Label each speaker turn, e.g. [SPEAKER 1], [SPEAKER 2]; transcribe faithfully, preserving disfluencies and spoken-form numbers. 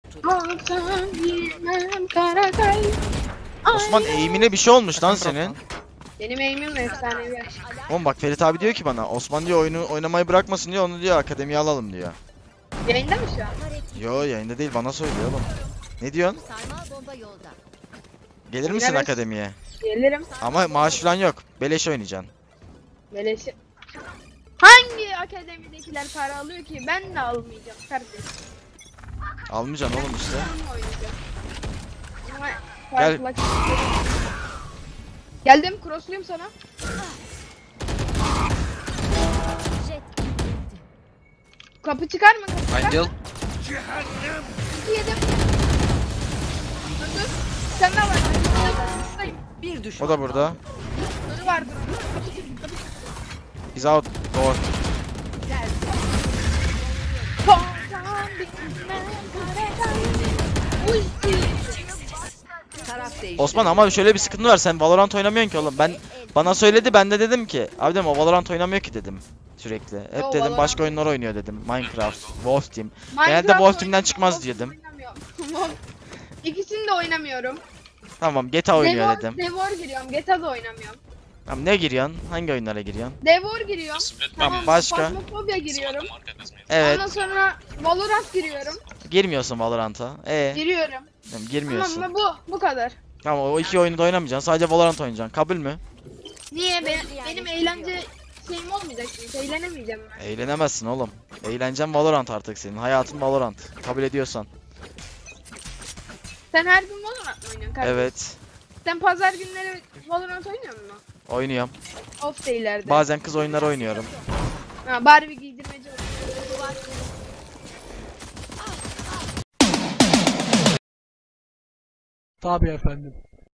[SPEAKER 1] Osman eğimine bir şey olmuş lan senin.
[SPEAKER 2] Benim eğimim efsanevi.
[SPEAKER 1] Oğlum bak Ferit abi diyor ki bana Osman diyor oyunu oynamayı bırakmasın diyor, onu diyor akademiye alalım diyor.
[SPEAKER 2] Yayında mı şu an?
[SPEAKER 1] Yo yayında değil, bana söylüyor oğlum. Ne diyorsun? Gelir misin
[SPEAKER 2] Evet.
[SPEAKER 1] akademiye?
[SPEAKER 2] Gelirim.
[SPEAKER 1] Ama maaş falan yok. Beleş oynayacaksın.
[SPEAKER 2] Beleşi. Hangi akademidekiler para alıyor ki? Ben de almayacağım kardeşim.
[SPEAKER 1] Almayacaksın oğlum işte.
[SPEAKER 2] Ben oynayacağım. Ama
[SPEAKER 1] Gel.
[SPEAKER 2] farklı- Geldim, crossluyum sana. Kapı çıkar mı? Kapı çıkar
[SPEAKER 3] Angel.
[SPEAKER 2] mı? İki yedim. Dur dur. Sen ne var? Buradayım.
[SPEAKER 4] Bir düşman.
[SPEAKER 1] O da burada.
[SPEAKER 2] Dur var dur.
[SPEAKER 1] He's out. Door.
[SPEAKER 4] Taraf değişti.
[SPEAKER 1] Osman ama şöyle bir sıkıntı var, sen Valorant oynamıyorsun ki oğlum. Ben bana söyledi, ben de dedim ki abi dedim o Valorant oynamıyor ki dedim sürekli. Hep
[SPEAKER 2] Yo,
[SPEAKER 1] dedim
[SPEAKER 2] Valorant
[SPEAKER 1] başka oyunlar oynuyor dedim. Minecraft, Wolf Team.
[SPEAKER 2] Minecraft
[SPEAKER 1] Genelde Wolf Team'den
[SPEAKER 2] oynamıyorum,
[SPEAKER 1] çıkmaz
[SPEAKER 2] Wolf
[SPEAKER 1] dedim.
[SPEAKER 2] oynamıyorum. İkisini de oynamıyorum.
[SPEAKER 1] Tamam G T A oynuyor
[SPEAKER 2] Devor,
[SPEAKER 1] dedim.
[SPEAKER 2] Devor giriyorum. G T A da oynamıyorum.
[SPEAKER 1] Tamam ne giriyorsun? Hangi oyunlara giriyorsun?
[SPEAKER 2] Devor giriyorum. Tamam.
[SPEAKER 1] başka?
[SPEAKER 2] Phasmophobia giriyorum.
[SPEAKER 1] Evet.
[SPEAKER 2] Ondan sonra Valorant giriyorum.
[SPEAKER 1] Girmiyorsun Valorant'a. E
[SPEAKER 2] Giriyorum.
[SPEAKER 1] tamam, girmiyorsun.
[SPEAKER 2] Tamam bu bu kadar.
[SPEAKER 1] Tamam o iki oyunu da oynamayacaksın. Sadece Valorant oynayacaksın. Kabul mü?
[SPEAKER 2] Niye ben, benim eğlence şeyim olmayacak mı? Eğlenemeyeceğim ben.
[SPEAKER 1] Eğlenemezsin oğlum. Eğlencen Valorant artık senin. Hayatın Valorant. Kabul ediyorsan.
[SPEAKER 2] Sen her gün Valorant mı oynuyorsun kardeşim?
[SPEAKER 1] Evet.
[SPEAKER 2] Sen pazar günleri Valorant oynuyor musun?
[SPEAKER 1] Oynuyorum.
[SPEAKER 2] Off day'lerde.
[SPEAKER 1] Bazen kız oyunları oynuyorum.
[SPEAKER 2] Ha, Barbie giydirmece oynuyor.
[SPEAKER 5] Tabii efendim.